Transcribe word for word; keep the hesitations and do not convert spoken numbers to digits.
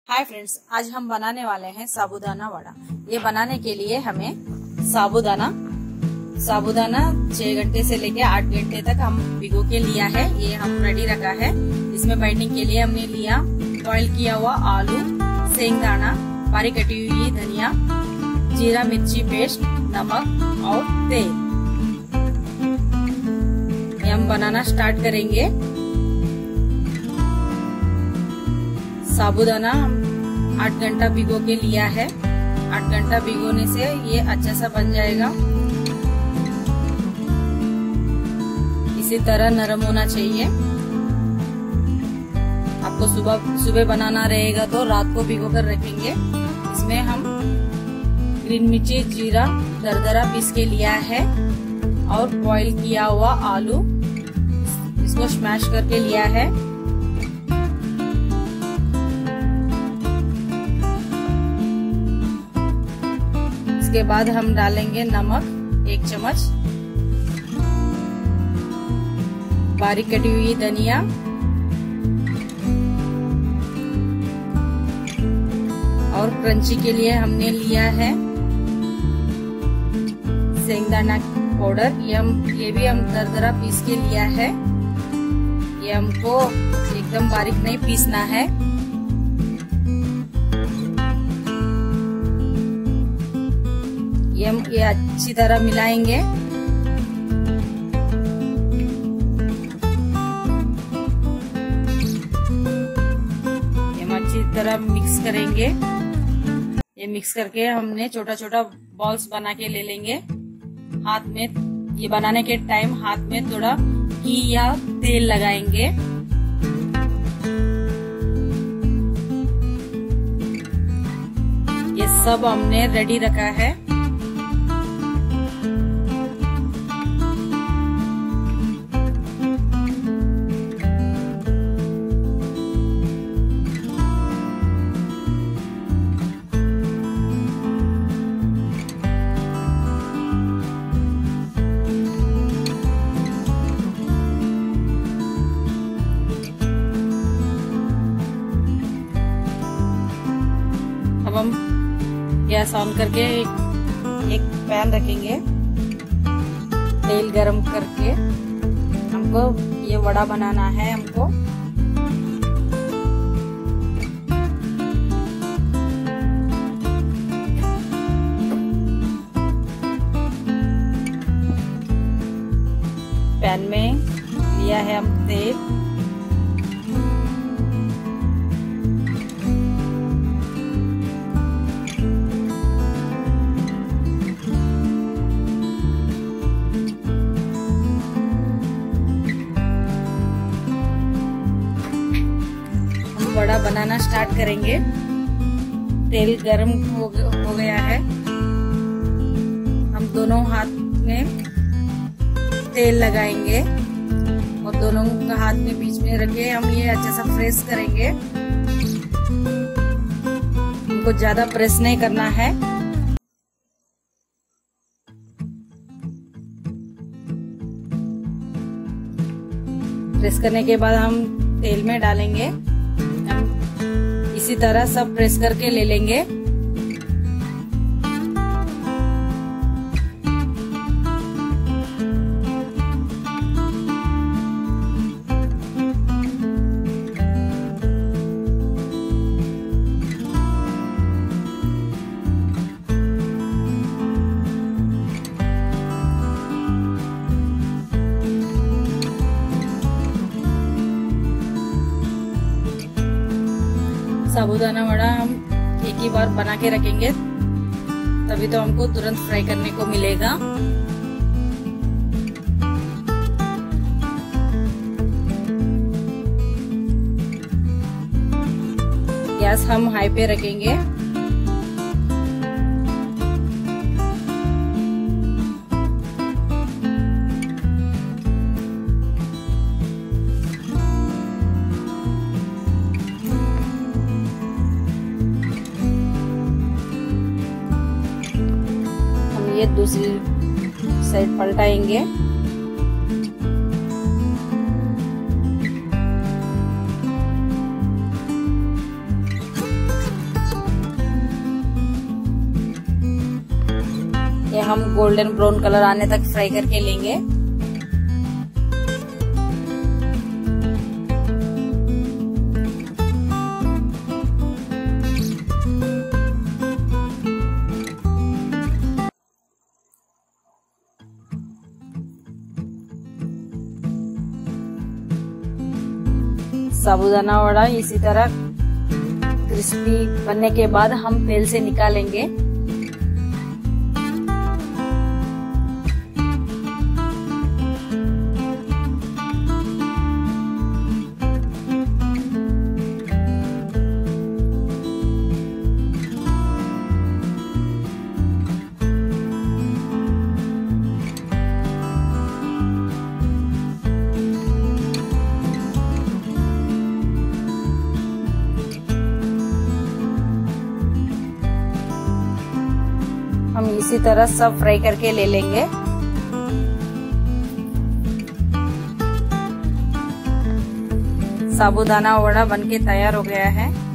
Hi friends, आज हम बनाने वाले हैं साबूदाना वड़ा। ये बनाने के लिए हमें साबूदाना साबूदाना छह घंटे से लेके आठ घंटे तक हम भिगो के लिया है। ये हम रेडी रखा है। इसमें बाइंडिंग के लिए हमने लिया बॉईल किया हुआ आलू, सेंगदाना, बारीक कटी हुई धनिया, जीरा मिर्ची पेस्ट, नमक और तेल। ये हम बनाना स्टार्ट करेंगे। साबूदाना आठ घंटा भिगो के लिया है। आठ घंटा भिगोने से ये अच्छा सा बन जाएगा। इसी तरह नरम होना चाहिए। आपको सुबह सुबह बनाना रहेगा तो रात को भिगो कर रखेंगे। इसमें हम ग्रीन मिर्ची, जीरा दरदरा पीस के लिया है और बॉईल किया हुआ आलू, इसको स्मैश करके लिया है। इसके बाद हम डालेंगे नमक एक चम्मच, बारीक कटी हुई धनिया, और क्रंची के लिए हमने लिया है सेंगदाना पाउडर। ये हम ये भी हम दरदरा पीस के लिया है। ये हमको एकदम बारीक नहीं पीसना है। ये हम ये अच्छी तरह मिलाएंगे। ये हम अच्छी तरह मिक्स करेंगे। ये मिक्स करके हमने छोटा छोटा बॉल्स बना के ले लेंगे। हाथ में ये बनाने के टाइम हाथ में थोड़ा घी या तेल लगाएंगे। ये सब हमने रेडी रखा है। अब हम गैस ऑन करके एक, एक पैन रखेंगे। तेल गरम करके हमको ये वड़ा बनाना है। हमको पैन में लिया है हम तेल, वड़ा बनाना स्टार्ट करेंगे। तेल गरम हो, हो गया है। हम दोनों हाथ में तेल लगाएंगे और दोनों का हाथ में बीच में रखे हम ये अच्छे से प्रेस करेंगे। हमको ज्यादा प्रेस नहीं करना है। प्रेस करने के बाद हम तेल में डालेंगे। इसी तरह सब प्रेस करके ले लेंगे। साबूदाना वड़ा हम एक ही बार बना के रखेंगे, तभी तो हमको तुरंत फ्राई करने को मिलेगा। गैस हम हाई पे रखेंगे। ये दूसरी साइड पलटाएंगे। हम गोल्डन ब्राउन कलर आने तक फ्राई करके लेंगे। साबूदाना वड़ा इसी तरह क्रिस्पी बनने के बाद हम तेल से निकालेंगे। हम इसी तरह सब फ्राई करके ले लेंगे। साबूदाना वड़ा बनके तैयार हो गया है।